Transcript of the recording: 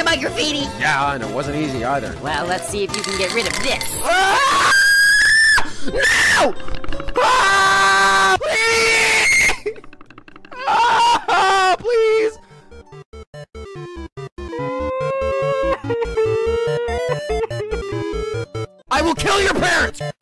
my graffiti? Yeah, and it wasn't easy either. Well, let's see if you can get rid of this. Ah! No! Ah! Please! Ah! Please! I will kill your parents!